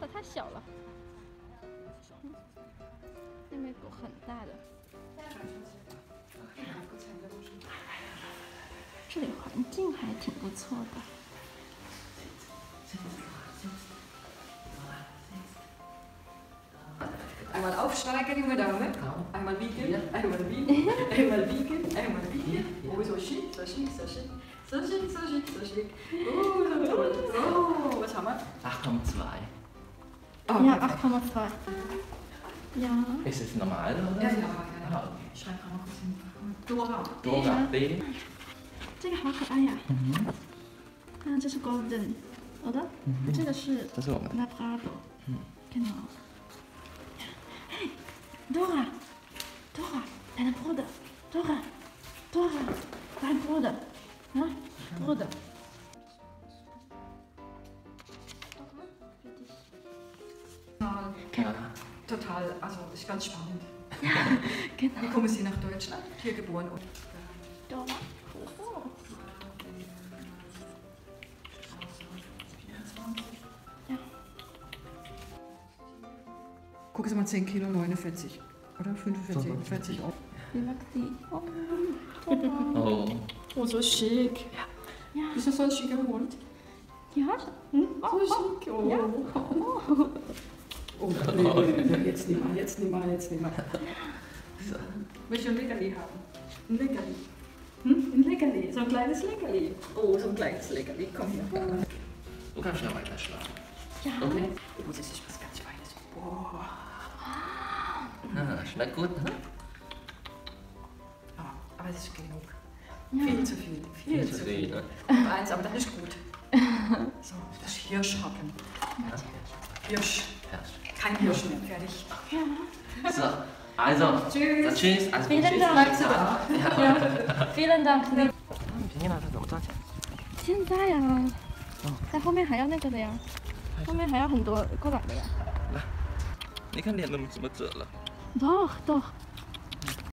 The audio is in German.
太小了。那边狗很大的。这里环境还挺不错的。 Einmal aufsteigen, junge Dame. Einmal wiegen, einmal wiegen, einmal wiegen, einmal wiegen. Oh, so schick, so schick, so schick. So schick, so schick, so schick. Oh, so toll. Oh, was haben wir? 8,2. Oh, ja, perfekt. 8,2. Ja. Ist es normal, oder? Ja, ja, ja. Ah, okay. Ich schreibe mal kurz hin. Dora. Dora, D. 这个好可爱呀！啊，这是 Golden， 好的，这个是这是我们的。 Labrador， genau。嘿 ，Dora，Dora， dein Bruder，Dora，Dora， dein Bruder， 啊 ，Bruder。 Ja. Total, also ist ganz spannend. Ja, genau. Wie kommen Sie nach Deutschland? Hier geboren. Dora. Ja. Gucken Sie mal, 10 Kilo 49. Oder 45, 40 Euro. Wie mag sie? Oh, Oh. Oh, so schick. ja. Ist das so ein schicker Hund? Ja. Hm? So schick. Oh. Ja. Oh, nee, jetzt nicht mal, jetzt nicht mal, jetzt nicht mal. Willst du ein Leckerli haben? Ein Leckerli. Hm? Ein Leckerli, so ein kleines Leckerli. Oh, so ein kleines Leckerli, komm hier. Du kannst schnell weiter schlafen. Ja. Okay? Oh, das ist was ganz Feines. Boah. Ah, schmeckt gut, ne? Ja, aber das ist genug. Ja. Viel zu viel. Viel zu viel. Ne? Eins, aber das ist gut. So, das Hirschhacken. Hirsch. Kein Hirsch mehr, fertig. Ja. So, also, Tschüss. dann tschüss. Alles Vielen Gute. Dank. Bleibst du da? Ja. Vielen Dank. 平天呢？它怎么赚钱？ 现在呀，在后面还要那个的呀，后面还要很多过来的呀。 你看脸都怎么褶了？ Doch, doch.